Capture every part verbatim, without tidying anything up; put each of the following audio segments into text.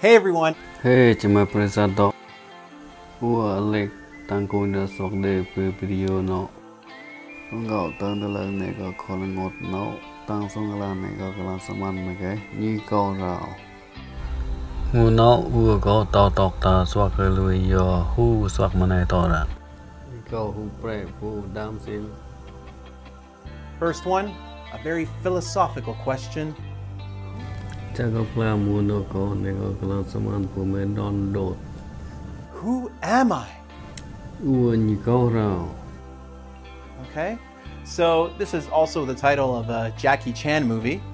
Hey everyone. Hey, cuma presento. Ua lek tangkung dah sok de pe video no. Ngau tang de lang ne ko khol ngot no. Tang song la ne ko kala saman me ke ni ko rao. Ngu no ua ko tao tok ta swak ke lui yo hu swak manai to ra. Ni ko hu pre pu dam sin. First one, a very philosophical question. Chago pla mu no ko ne ko kala saman pu me don dot. Who am I? Ua ni ko rao. Okay, so this is also the title of a Jackie Chan movie.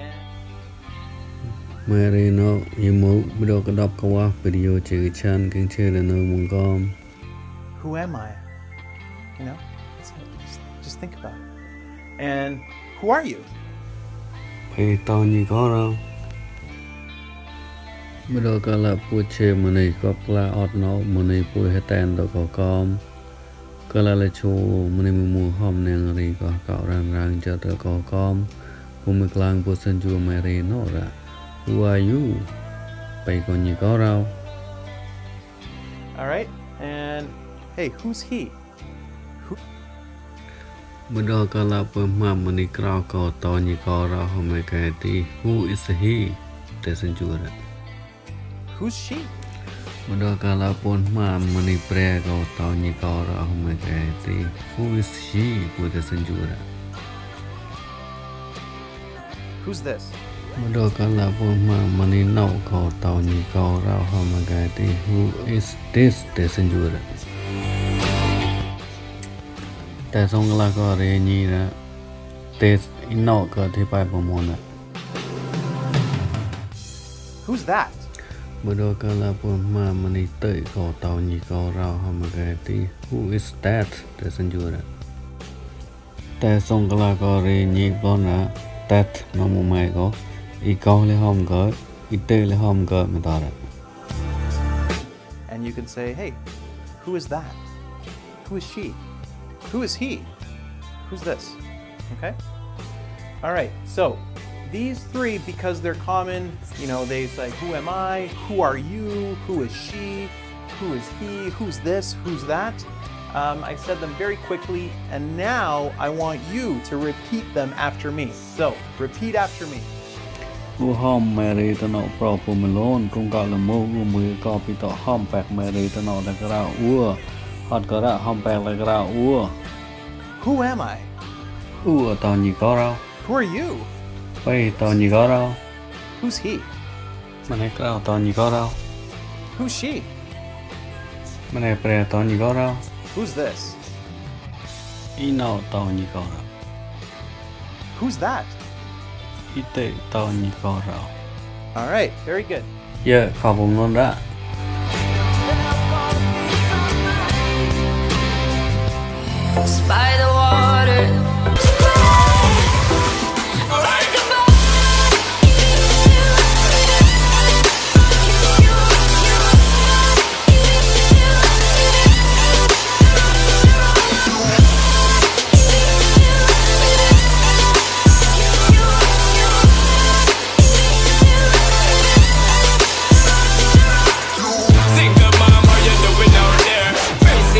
Mary no imu bido kadap kawa video chữ chan keng che de no mong kom. Who am I? You know, just, just think about it. And who are you? Pe to ni ko rao. Bido kala pu che mani ko kla ot no mani pu hetan to ko kom. Kala le chu mani mu mu hom nang ri ko ka rang rang cha to ko kom. Pu mi klang pu san ju Mary no ra. Who are you? Pe ko ni ko rao. All right, and hey, who's he? Who? Bido kala pu ma mani krao ko to ni ko rao ho me ka ti. Who is he? Te san ju ra. Who's she? Bido kala pun ma mani pre ko to ni ko rao ho me ka ti. Who is she? Pu te san ju ra. Who's this? Bido kala pun ma mani no ko to ni ko rao ho me ka ti. Who is this? Te san ju ra. Te song la ko re ni ra. Te ino ko thi pai pa mo na. Who's that? Bido kala pun ma mani tei ko to ni ko rao ho me ka ti. Who is that? Te san ju ra. Te song kala ko re ni ko na. That no mo mai ko. I ko le hom ko. I te le hom ko me ta ra. And you can say, hey, who is that? Who is she? Who is he? Who's this? Okay? All right, so these three, because they're common, you know, they say, who am I? Who are you? Who is she? Who is he? Who's this? Who's that? Um, I said them very quickly, and now I want you to repeat them after me. So, repeat after me. U hom Mary to no pro pu me lon kung ka le mo u mu ko pi to hom pak Mary to no da kra u hot ka ra hom pak le kra u Who am I? u to ni ko rao. Who are you? Pe to ni ko rao. Who's he? Mane kra to ni ko rao. Who's she? Mane pre to ni ko rao. Who's this? I no to ni ko rao. Who's that? I te to ni ko rao. All right, very good. Ye khop bum lon ra. Spider walk